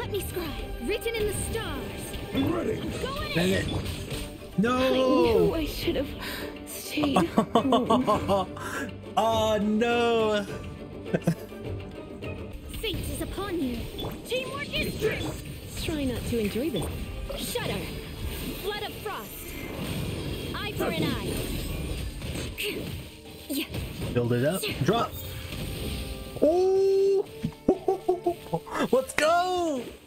Let me scribe. Written in the stars. I'm ready. Going Dang in. it. I No. knew I should have stayed home. Oh no. Fate is upon you. Teamwork is strength. Try not to enjoy this. Shudder. Flood of frost. Eye for an eye. Yeah. Build it up. Drop. Oh. Let's go.